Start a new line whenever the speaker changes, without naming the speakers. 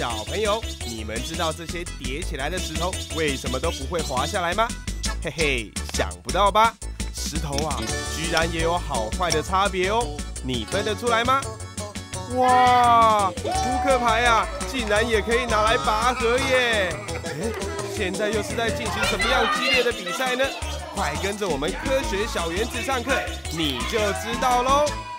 小朋友，你们知道这些叠起来的石头为什么都不会滑下来吗？嘿嘿，想不到吧？石头啊，居然也有好坏的差别哦，你分得出来吗？哇，扑克牌啊，竟然也可以拿来拔河耶！现在又是在进行什么样激烈的比赛呢？快跟着我们科学小园子上课，你就知道喽。